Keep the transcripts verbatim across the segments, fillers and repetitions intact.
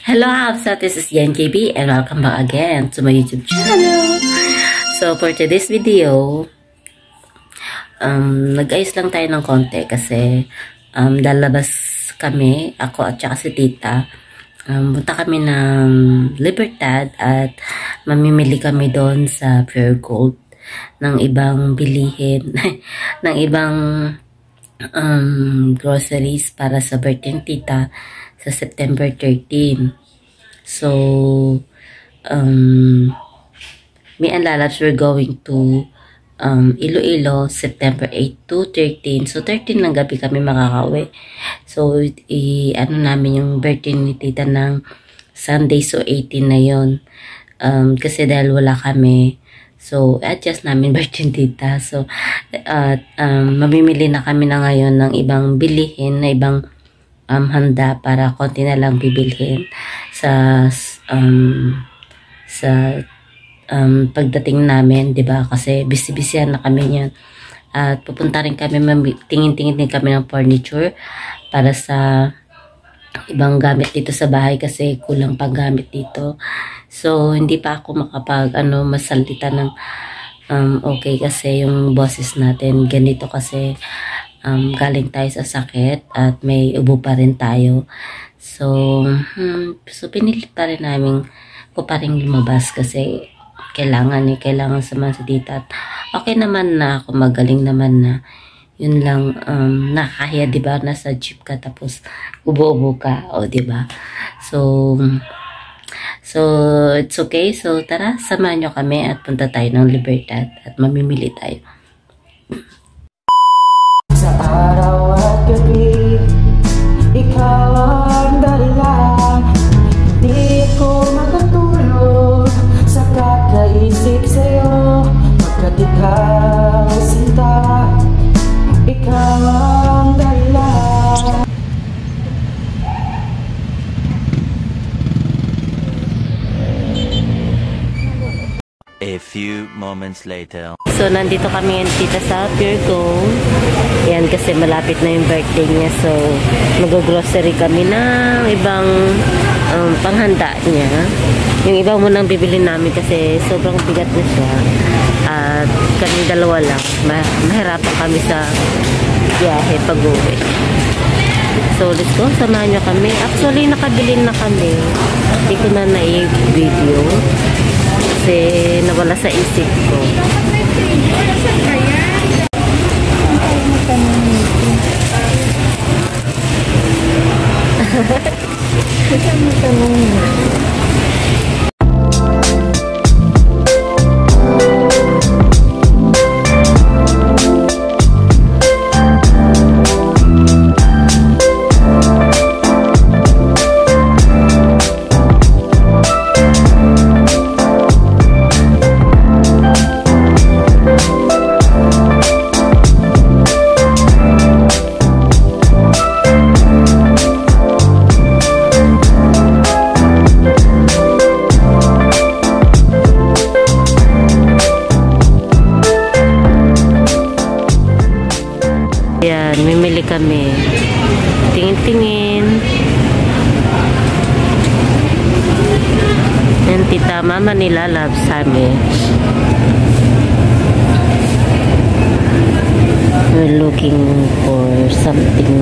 Hello Hafsa, this is Yan K B and welcome back again to my YouTube channel. So for today's video, um, nag-ayos lang tayo ng konti kasi um, lalabas kami, ako at saka si tita. Um, punta kami ng Libertad at mamimili kami doon sa Pure Gold ng ibang bilihin, ng ibang um, groceries para sa birthday ng tita sa September thirteenth. So, um, me and Lalabs we're going to um, Iloilo, September eighth to thirteen. So, thirteen ng gabi kami makakauwi. So, i ano namin yung birthday ni tita ng Sunday, so eighteen na yon. Um, kasi dahil wala kami, so adjust namin birthday ni tita. So, uh, um, mamimili na kami na ngayon ng ibang bilihin, na ibang Um, handa para konti na lang bibilhin sa um, sa um, pagdating namin, 'di ba? Kasi busy-busyan na kami niyan. At pupunta rin kami, tingin-tingin din kami ng furniture para sa ibang gamit dito sa bahay kasi kulang pang gamit dito. So hindi pa ako makapag ano masalita ng um, okay kasi yung boses natin ganito kasi Um, galing tayo sa sakit at may ubo pa rin tayo. So, hmm, so pinilit pa rin namin ko pa rin lumabas kasi kailangan eh, kailangan sama si tita. At okay naman na ako, magaling naman na. Yun lang, um, nakahiya, diba? Nasa jeep ka tapos ubo-ubo ka, o diba? So, so, it's okay. So, tara, samahan nyo kami at punta tayo ng Libertad at mamimili tayo. Sa araw at gabi, ikaw ang dahilan. Hindi ko makatulog sa kakaisip sa'yo. Pagkat ikaw sinta, ikaw ang dahilan. A few moments later. So, nandito kami yung tita sa Pure Gold. Yan, kasi malapit na yung birthday niya. So, mag-grocery kami ng ibang um, panghanda niya. Yung iba mo nang bibili namin kasi sobrang bigat na siya. At kami dalawa lang. Ma mahirapan kami sa biyahe pag-uwi. So, let's go. Samahan nyo kami. Actually, nakabili na kami. Hindi ko na na-video. Kasi nawala sa isip ko. Kita mo tanong. Yan, mimili kami. Tingin-tingin. Yan, tita, mama nila love sandwich. We're looking for something.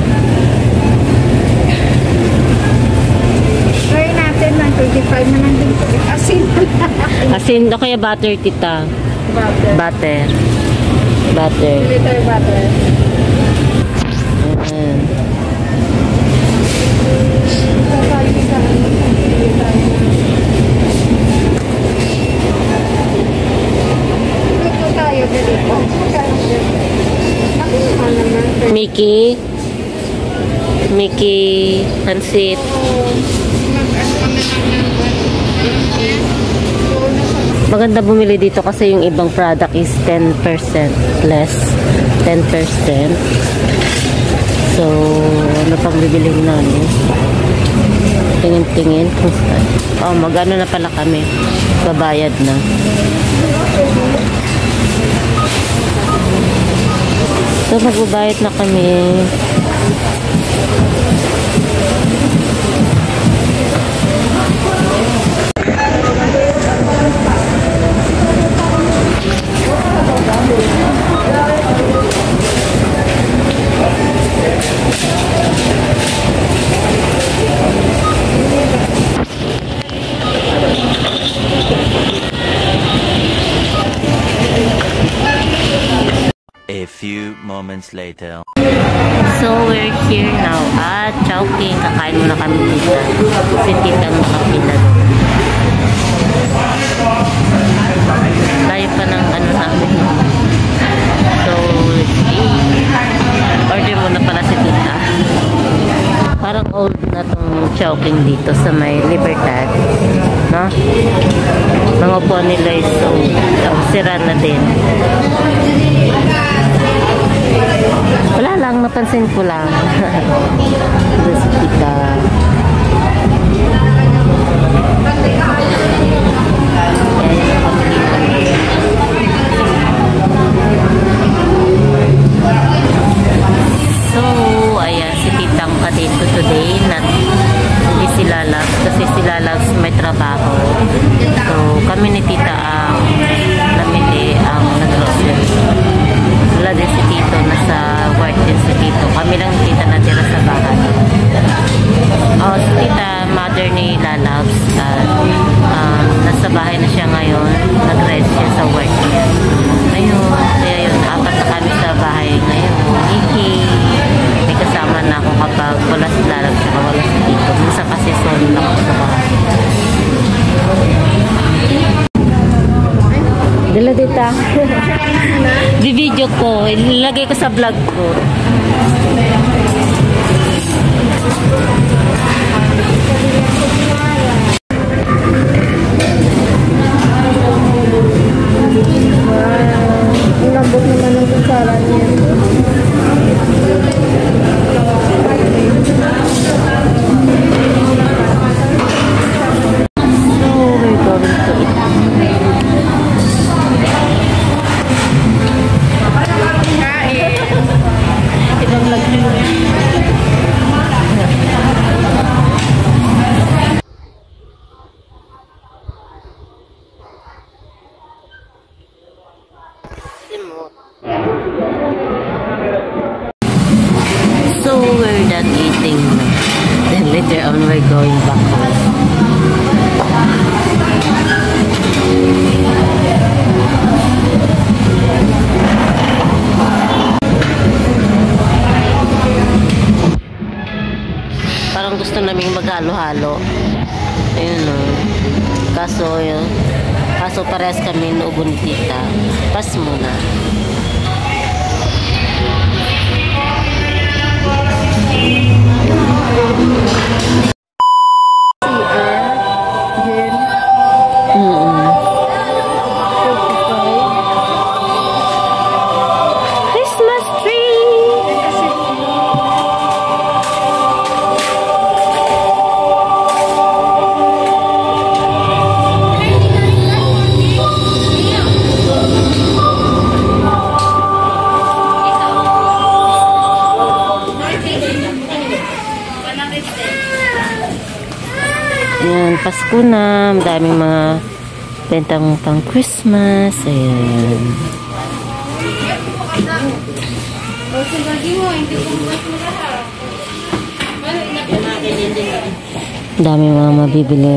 Try natin ng thirty-five na lang din. Asin. Asin, o kaya butter, tita. Butter. Butter. Butter. Liter butter. Ayan. Luto tayo dito. Mickey. Mickey pansit. Maganda bumili dito kasi yung ibang product is ten percent less. ten percent. So, ano pang bibilhin namin? Tingin-tingin. Oh, magano na pala kami. Babayad na. So, magbabayad na kami. moments later. So, we're here now at Chowking. Kakain muna kami dito. Si titang nakapila. Tayo pa ng ano namin. So, order muna pala si tita. Parang old na tong Chowking dito sa may Libertad. No? Mga upuan nila is so, oh, sira na din. Wala lang, napansin ko lang. Ito si tita. So, ayan, si titang ka dito today. Not, hindi sila Loves kasi sila Loves may trabaho. So, kami ni tita ang namili ang nag-grocery. Wala din si tito, nasa work din si tito. Kami lang ni tita natira sa bahay. Oh, si tita, mother ni Lalabs. Uh, um, nasa bahay na siya ngayon. Nag-rest siya sa work niya. Ayun, kaya yun, apat na kami sa bahay ngayon. Iki, may kasama na ako kapag wala si Lalabs at wala si tito. Minsan kasi solo lang ako sa bahay. Dala dita. Di video ko. Ilagay ko sa vlog ko. Ang lambot naman ng kutsara niya. So we're done eating. Then later on we're going back home. Parang gusto naming maghalo-halo. Ayun o. Kaso yun. Kaso parehas kami naubo ni tita. Pas muna. Christmas tree! Ayan, Pasko na. Madaming mga bentang pang Christmas. Ayan. Daming mga mabibili.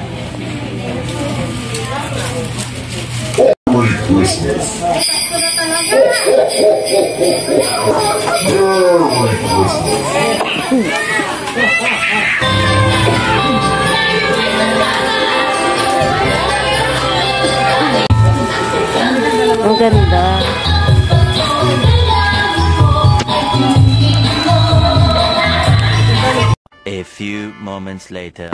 Merry Christmas. Merry Christmas. Ang ganda. A few moments later.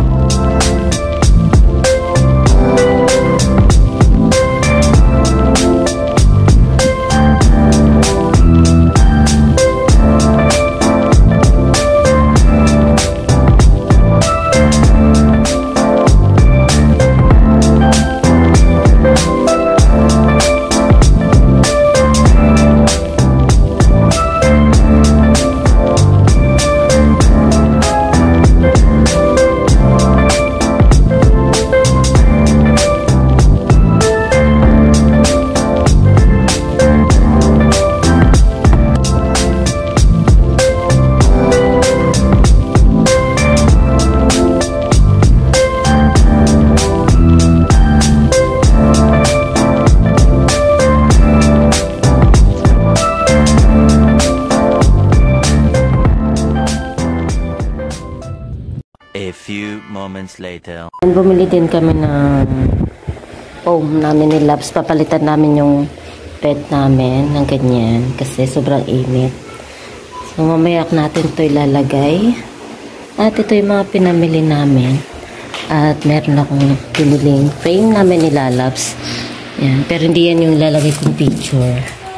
few moments later. Bumili din kami ng foam namin ni Labs. Papalitan namin yung bed namin ng ganyan kasi sobrang init. So mamaya natin ito ilalagay. At ito yung mga pinamili namin. At meron akong piniling frame namin ni Labs. Yan. Pero hindi yan yung ilalagay kong picture.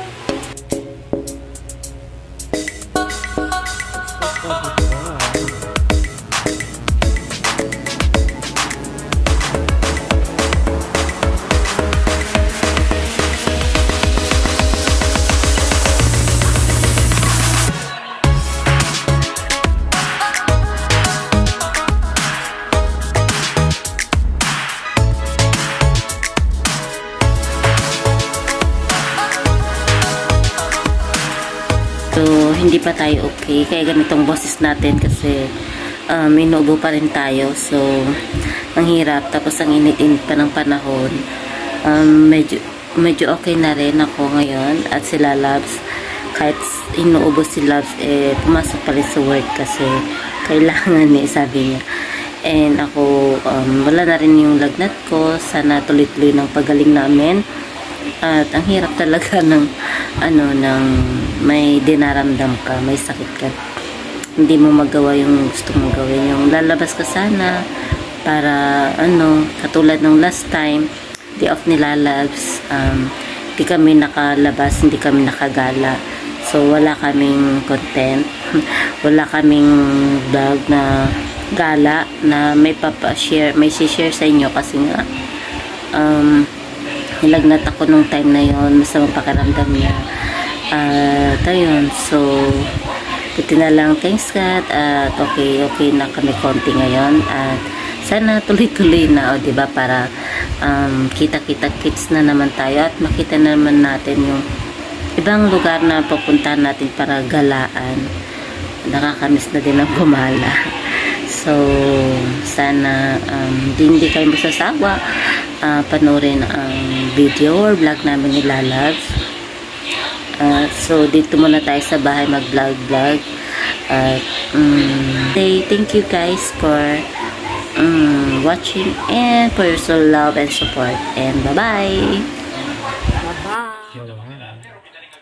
So, hindi pa tayo okay. Kaya ganitong boses natin kasi um, inuubo pa rin tayo. So, ang hirap. Tapos, ang init-init pa ng panahon. Um, medyo, medyo okay na rin ako ngayon. At sila Labs, kahit inuubo si Labs, eh, pumasok pa rin sa work kasi kailangan eh, sabi niya. And ako, um, wala na rin yung lagnat ko. Sana tuloy-tuloy ng pagaling namin. At ang hirap talaga ng ano ng may dinaramdam ka, may sakit ka, hindi mo magawa yung gusto mong gawin. Yung lalabas ka sana para ano, katulad ng last time day off nila Labs, um, hindi kami nakalabas, hindi kami nakagala, so wala kaming content wala kaming vlog na gala na may papa-share, may share sa inyo kasi nga um nilagnat ako nung time na yon, masamang pakiramdam niya. At uh, ayun, so buti na lang, thanks God, at okay, okay na kami konti ngayon. At sana tuloy-tuloy na, o diba, para um, kita-kita kits na naman tayo at makita na naman natin yung ibang lugar na pupuntahan natin para galaan. Nakakamiss na din ang gumala. So, sana um, hindi, hindi kayo masasawa uh, panoorin ang video or vlog namin ni Labs. Uh, so, dito muna tayo sa bahay mag-vlog-vlog. Uh, um, say thank you guys for um, watching and for your so love and support. And bye-bye! Bye-bye!